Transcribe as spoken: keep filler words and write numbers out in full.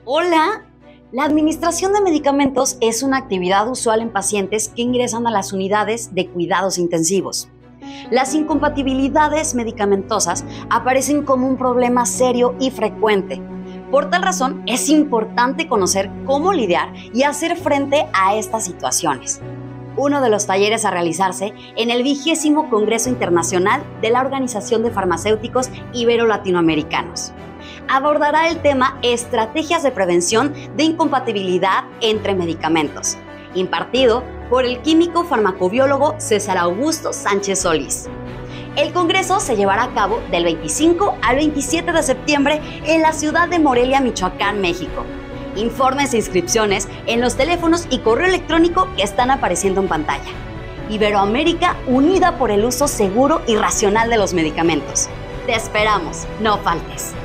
Hola. La administración de medicamentos es una actividad usual en pacientes que ingresan a las unidades de cuidados intensivos. Las incompatibilidades medicamentosas aparecen como un problema serio y frecuente. Por tal razón, es importante conocer cómo lidiar y hacer frente a estas situaciones. Uno de los talleres a realizarse en el vigésimo Congreso Internacional de la Organización de Farmacéuticos Ibero-Latinoamericanos abordará el tema Estrategias de Prevención de Incompatibilidad entre Medicamentos, impartido por el químico farmacobiólogo César Augusto Sánchez Solís. El congreso se llevará a cabo del veinticinco al veintisiete de septiembre en la ciudad de Morelia, Michoacán, México. Informes e inscripciones en los teléfonos y correo electrónico que están apareciendo en pantalla. Iberoamérica, unida por el uso seguro y racional de los medicamentos. Te esperamos, no faltes.